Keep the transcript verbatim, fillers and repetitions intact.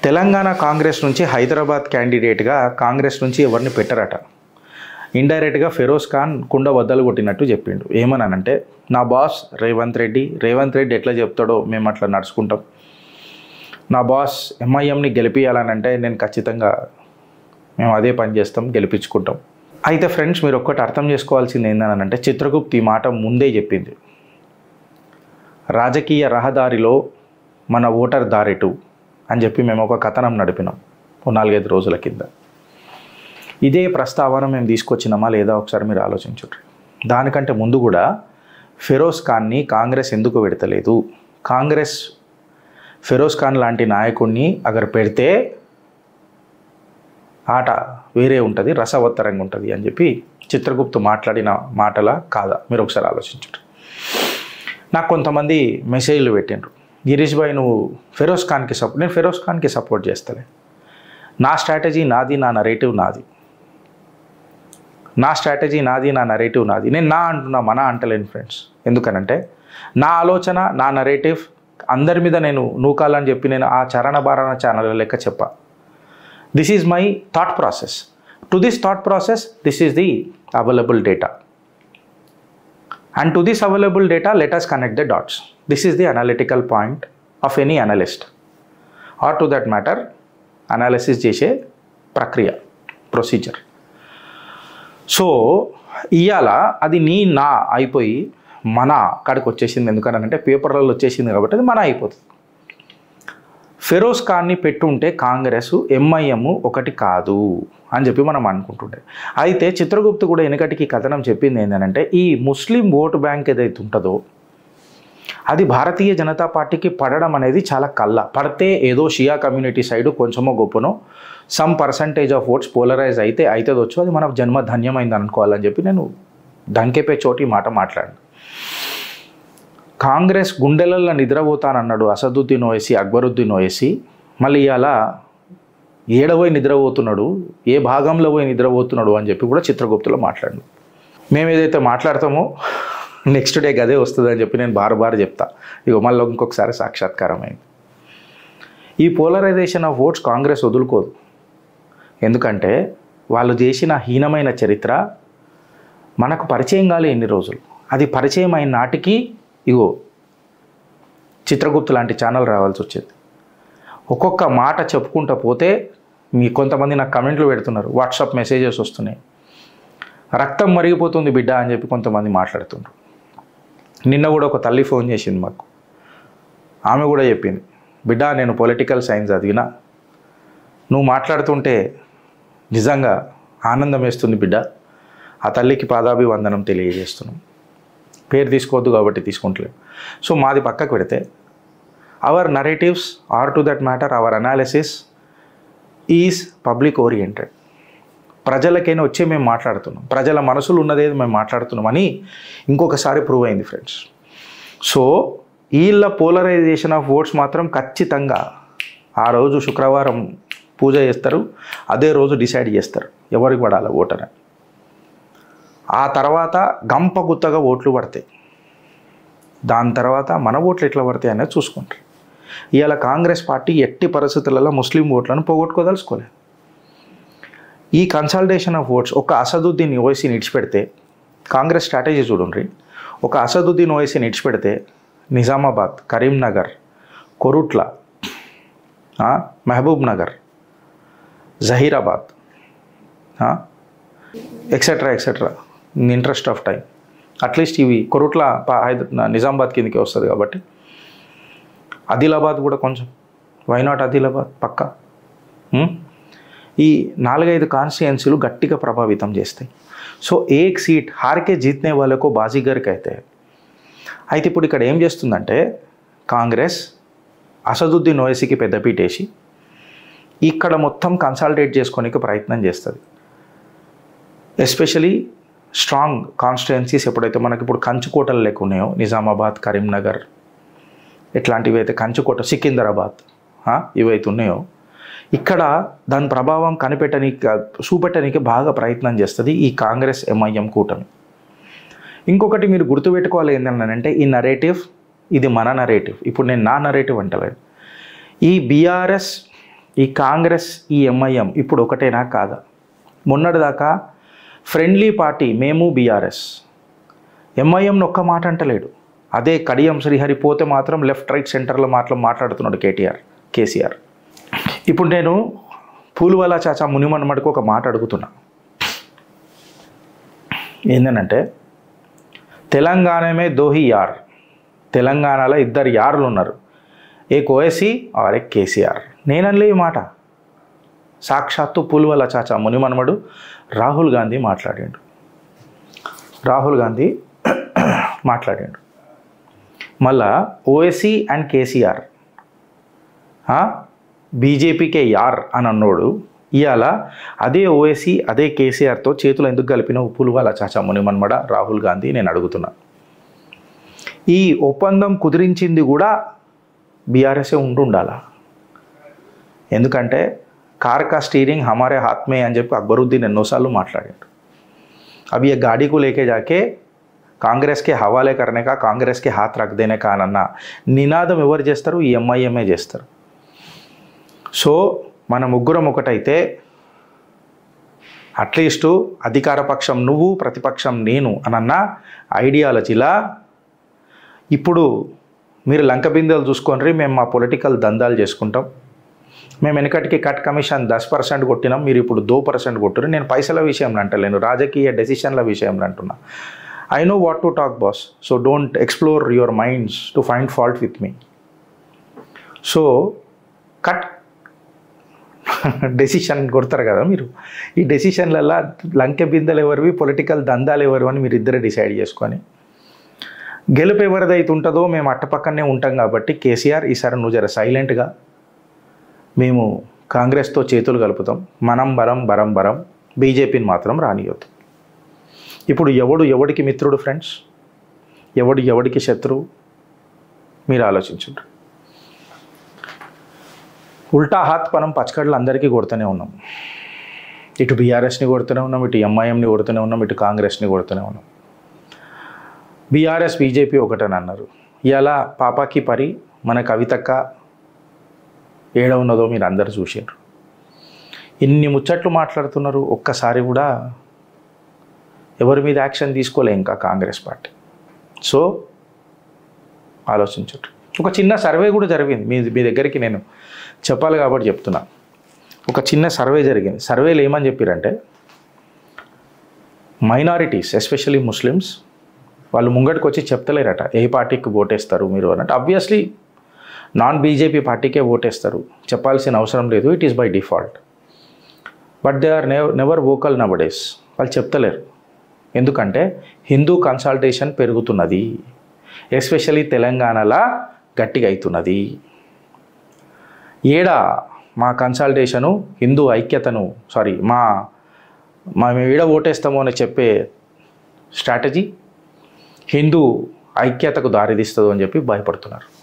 తెలంగాణ కాంగ్రెస్ నుంచి హైదరాబాద్ క్యాండిడేట్గా కాంగ్రెస్ నుంచి ఎవరిని పెట్టరట. ఇండైరెక్ట్గా ఫెరోజ్ ఖాన్ కుండ వద్దలు కొట్టినట్టు చెప్పిండు. ఏమన్నానంటే, నా బాస్ రేవంత్ రెడ్డి రేవంత్ రెడ్డి ఎట్లా చెప్తాడో మేము అట్లా నడుచుకుంటాం. నా బాస్ ఎంఐఎంని గెలిపించాలనంటే నేను ఖచ్చితంగా మేము అదే పని చేస్తాం, గెలిపించుకుంటాం. అయితే ఫ్రెండ్స్, మీరు ఒక్కటి అర్థం చేసుకోవాల్సింది ఏంటనంటే, చిత్రగుప్త ఈ మాట ముందే చెప్పింది. రాజకీయ రహదారిలో మన ఓటర్ దారెటు అని చెప్పి మేము ఒక కథనం నడిపినాం ఓ నాలుగైదు రోజుల కింద. ఇదే ప్రస్తావన మేము తీసుకొచ్చినామా లేదా ఒకసారి మీరు ఆలోచించుంటారు. దానికంటే ముందు కూడా ఫెరోజ్ ఖాన్ని కాంగ్రెస్ ఎందుకు పెడతలేదు, కాంగ్రెస్ ఫెరోజ్ ఖాన్ లాంటి నాయకుడిని అగర్ పెడితే ఆట వేరే ఉంటుంది, రసవత్తరంగా ఉంటుంది అని చెప్పి చిత్రగుప్త మాట్లాడిన మాటలా కాదా మీరు ఒకసారి ఆలోచించండి. నాకు కొంతమంది మెసేజ్లు పెట్టిండ్రు, గిరీష్ భాయ్ నువ్వు ఫెరోజ్ ఖాన్కి సపోర్ట్. నేను ఫెరోజ్ ఖాన్కి సపోర్ట్ చేస్తాను. నా స్ట్రాటజీ నాది, నా నరేటివ్ నాది. నా స్ట్రాటజీ నాది, నా నరేటివ్ నాది. నేను నా అంటున్నా, మన అంటలేను ఫ్రెండ్స్. ఎందుకనంటే నా ఆలోచన, నా నరేటివ్ అందరి మీద నేను నూకాలని చెప్పి నేను ఆ చరణ బారణ ఛానల్ లెక్క చెప్పా. This is my thought process. To this thought process this is the available data. And to this available data, let us connect the dots. This is the analytical point of any analyst. Or to that matter, analysis చేసే ప్రక్రియ, procedure. So ఇవాళ అది నీ నా అయిపోయి మన కాడికి వచ్చేసింది. ఎందుకనంటే పేపర్లలో వచ్చేసింది కాబట్టి అది మన అయిపోతుంది. ఫెరోజ్ ఖాన్ని పెట్టుంటే కాంగ్రెస్ ఎంఐఎం ఒకటి కాదు అని చెప్పి మనం అనుకుంటుండే. అయితే చిత్రగుప్త కూడా వెనకటికి కథనం చెప్పింది ఏంటంటే, ఈ ముస్లిం ఓటు బ్యాంక్ ఏదైతే ఉంటుందో అది భారతీయ జనతా పార్టీకి పడడం అనేది చాలా కళ్ళ. పడితే ఏదో షియా కమ్యూనిటీ సైడు కొంచెమో గొప్పనో some percentage of votes polarise అయితే అవుతుంది వచ్చు, అది మన జన్మ ధన్యమైంది అనుకోవాలని చెప్పి నేను దంకెపే చోటి మాట మాట్లాడాను. కాంగ్రెస్ గుండెలల్లో నిద్రపోతానన్నాడు అసదుద్దీన్ ఓవైసీ, అక్బరుద్దీన్ ఓవైసీ. మళ్ళీ ఇలా ఏడపోయి నిద్రపోతున్నాడు, ఏ భాగంలో పోయి నిద్రపోతున్నాడు అని చెప్పి కూడా చిత్రగుప్తలో మాట్లాడు. మేము ఏదైతే మాట్లాడతామో నెక్స్ట్ డే గదే వస్తుంది అని చెప్పి నేను బారు బారు చెప్తా. ఇక మళ్ళీ ఇంకొకసారి సాక్షాత్కారం అయింది. ఈ పోలరైజేషన్ ఆఫ్ ఓట్స్ కాంగ్రెస్ వదులుకోదు. ఎందుకంటే వాళ్ళు చేసిన హీనమైన చరిత్ర మనకు పరిచయం కాలే ఎన్ని రోజులు. అది పరిచయం అయిన నాటికి ఇగో చిత్రగుప్త లాంటి ఛానల్ రావాల్సి వచ్చేది. ఒక్కొక్క మాట చెప్పుకుంటూ పోతే మీ కొంతమంది నాకు కమెంట్లు పెడుతున్నారు, వాట్సాప్ మెసేజెస్ వస్తున్నాయి, రక్తం మరిగిపోతుంది బిడ్డ అని చెప్పి కొంతమంది మాట్లాడుతున్నారు. నిన్న కూడా ఒక తల్లి ఫోన్ చేసింది మాకు. ఆమె కూడా చెప్పింది, బిడ్డ నేను పొలిటికల్ సైన్స్ చదివినా, నువ్వు మాట్లాడుతుంటే నిజంగా ఆనందం వేస్తుంది బిడ్డ. ఆ తల్లికి పాదాభివందనం తెలియజేస్తున్నాం. పేరు తీసుకోవద్దు కాబట్టి తీసుకుంటలేము. సో మాది పక్కకు పెడితే our narratives are to that matter our analysis is public oriented. ప్రజలకైనా వచ్చే మేము మాట్లాడుతున్నాం, ప్రజల మనసులు ఉన్నదేది మేము మాట్లాడుతున్నాం అని ఇంకొకసారి ప్రూవ్ అయింది ఫ్రెండ్స్. సో వీళ్ళ పోలరైజేషన్ ఆఫ్ ఓట్స్ మాత్రం ఖచ్చితంగా ఆ రోజు శుక్రవారం పూజ చేస్తారు, అదే రోజు డిసైడ్ చేస్తారు ఎవరికి పడాలి ఓటర్ అని. ఆ తర్వాత గంప గుత్తగా ఓట్లు పడతాయి. దాని తర్వాత మన ఓట్లు ఎట్లా పడతాయి అనేది చూసుకుంటారు. ఇవాళ కాంగ్రెస్ పార్టీ ఎట్టి పరిస్థితులలో ముస్లిం ఓట్లను పోగొట్టుకోదలుచుకోలేదు. ఈ కన్సల్టేషన్ ఆఫ్ ఓట్స్ ఒక అసదుద్దీన్ ఓవైసీని ఇడిచిపెడితే, కాంగ్రెస్ స్ట్రాటజీ చూడండి, ఒక అసదుద్దీన్ ఓవైసీని ఇడిచిపెడితే Nizamabad, Karimnagar, Korutla, Mahabubnagar, Zaheerabad etcetera etcetera in interest of time, at least ఇవి కొరుట్ల హైదరా నిజామాబాద్ కిందకి వస్తుంది కాబట్టి ఆదిలాబాద్ కూడా కొంచెం, వై నాట్ ఆదిలాబాద్ పక్కా. ఈ నాలుగైదు కాన్స్టిట్యుయెన్సీలు గట్టిగా ప్రభావితం చేస్తాయి. సో ఏక్ సీట్ హార్కే జీతనే వాళ్ళకు బాజీగర్కి అయితే. అయితే ఇప్పుడు ఇక్కడ ఏం చేస్తుందంటే కాంగ్రెస్ అసదుద్దీన్ ఓవైసీకి పెద్దపీట వేసి ఇక్కడ మొత్తం కన్సాలిడేట్ చేసుకోనికి ప్రయత్నం చేస్తుంది. ఎస్పెషలీ స్ట్రాంగ్ కాన్స్టిట్యుయెన్సీస్ ఎప్పుడైతే మనకి ఇప్పుడు కంచుకోటలు లెక్క ఉన్నాయో, నిజామాబాద్, కరీంనగర్ ఇట్లాంటివి అయితే, కంచుకోట, సికింద్రాబాద్ ఇవైతే ఉన్నాయో, ఇక్కడ దాని ప్రభావం కనిపెట్టడానికి చూపెట్టడానికి బాగా ప్రయత్నం చేస్తుంది ఈ కాంగ్రెస్ ఎంఐఎం కూటమి. ఇంకొకటి మీరు గుర్తుపెట్టుకోవాలి ఏంటంటే, ఈ నరేటివ్ ఇది మన నరేటివ్. ఇప్పుడు నేను నా నరేటివ్ అంటలేను. ఈ బీఆర్ఎస్ ఈ కాంగ్రెస్ ఈ ఎంఐఎం ఇప్పుడు ఒకటేనా కాదా? మొన్నటిదాకా ఫ్రెండ్లీ పార్టీ మేము బీఆర్ఎస్, ఎంఐఎంను ఒక్క మాట అంటలేడు. అదే కడియం శ్రీహరి పోతే మాత్రం లెఫ్ట్ రైట్ సెంటర్లో మాటలు మాట్లాడుతున్నాడు కేటీఆర్ కేసీఆర్. ఇప్పుడు నేను పూలువాలా చాచా మునిమన్మడికి ఒక మాట అడుగుతున్నా. ఏంటంటే తెలంగాణమే దోహి యార్, తెలంగాణలో ఇద్దరు యార్లు ఉన్నారు, a Owaisi or a KCR. నేనలే ఈ మాట, సాక్షాత్తు పూలువాలా చాచా మునిమన్మడు రాహుల్ గాంధీ మాట్లాడాడు. రాహుల్ గాంధీ మాట్లాడాడు మళ్ళా ఓవైసీ అండ్ కేసీఆర్ బీజేపీకే యార్ అని అన్నోడు ఇవాళ అదే ఓవైసీ అదే కేసీఆర్తో చేతులు ఎందుకు కలిపిన పూలువాలా చాచా మునిమన్మడ రాహుల్ గాంధీ నేను అడుగుతున్నా. ఈ ఒప్పందం కుదిరించింది కూడా బీఆర్ఎస్ఏ ఉండుండాలా? ఎందుకంటే కార్ కా స్టీరింగ్ హమారే హాత్మే అని చెప్పి అక్బరుద్దీన్ ఎన్నోసార్లు మాట్లాడాడు. అవి ఏ గాడీ को लेके जाके కాంగ్రెస్ కే హవాలే కర్నే కా, కాంగ్రెస్ కే హాత్ రఖ్ దేనే కా అన్న నినాదం ఎవరు చేస్తారు? ఈ ఎంఐఎంఏ చేస్తారు. సో మన ముగ్గురం ఒకటైతే అట్లీస్టు అధికార పక్షం నువ్వు, ప్రతిపక్షం నేను అనన్న ఐడియాలజీలా ఇప్పుడు మీరు లంక బిందెలు చూసుకొని మేము మా పొలిటికల్ దందాలు చేసుకుంటాం, మేము వెనకటికి కట్ కమిషన్ దస్ పర్సెంట్ కొట్టినాం, మీరు ఇప్పుడు దో పర్సెంట్ కొట్టారు. నేను పైసల విషయంలో అంటలేను, రాజకీయ డెసిషన్ల విషయంలో అంటున్నా. I know what to talk, boss. So don't explore your minds to find fault with me. So, cut decision కొడతారు కదా మీరు. ఈ డెసిషన్లలో లంకె బిందెలు ఎవరివి, పొలిటికల్ దందాలు ఎవరు అని మీరు ఇద్దరే డిసైడ్ చేసుకొని గెలుపు ఎవరిదైతే ఉంటుందో మేము అట్టపక్కనే ఉంటాం. కాబట్టి కేసీఆర్ ఈసారి నువ్వు జర సైలెంట్గా, మేము కాంగ్రెస్తో చేతులు కలుపుతాం, మనం బరం బరం బరం, బీజేపీని మాత్రం రానియొద్దు. ఇప్పుడు ఎవడు ఎవడికి మిత్రుడు ఫ్రెండ్స్, ఎవడు ఎవడికి శత్రువు మీరు ఆలోచించండి. ఉల్టా హాత్ మనం పచ్చకడ్లు అందరికీ కొడుతూనే ఉన్నాం. ఇటు బీఆర్ఎస్ని కొడుతూనే ఉన్నాం, ఇటు ఎంఐఎంని కొడుతూనే ఉన్నాం, ఇటు కాంగ్రెస్ని కొడుతూనే ఉన్నాం. బీఆర్ఎస్ బీజేపీ ఒకటని అన్నారు. ఇలా పాపాకి పరి మన కవితక్క ఏడ ఉన్నదో మీరు అందరు చూసారు. ఇన్ని ముచ్చట్లు మాట్లాడుతున్నారు, ఒక్కసారి కూడా ఎవరి మీద యాక్షన్ తీసుకోలే ఇంకా కాంగ్రెస్ పార్టీ. సో ఆలోచించండి. ఒక చిన్న సర్వే కూడా జరిగింది మీ మీ దగ్గరికి, నేను చెప్పాలి కాబట్టి చెప్తున్నా. ఒక చిన్న సర్వే జరిగింది. సర్వేలు ఏమని చెప్పారంటే మైనారిటీస్ ఎస్పెషల్లీ ముస్లిమ్స్ వాళ్ళు ముంగటికి వచ్చి చెప్తలేరట ఏ పార్టీకి ఓటేస్తారు మీరు అన్నట్టు. ఆబ్వియస్లీ నాన్ బీజేపీ పార్టీకే ఓటేస్తారు, చెప్పాల్సిన అవసరం లేదు, it is by default. But they are never never vocal nowadays. వాళ్ళు చెప్తలేరు. ఎందుకంటే హిందూ కన్సల్టేషన్ పెరుగుతున్నది, ఎస్పెషల్లీ తెలంగాణలో గట్టిగా అవుతున్నది. ఏడా మా కన్సల్టేషను హిందూ ఐక్యతను సారీ మా మా మేము ఏడ ఓటేస్తామో అని చెప్పే స్ట్రాటజీ హిందూ ఐక్యతకు దారితీస్తుందో అని చెప్పి భయపడుతున్నారు.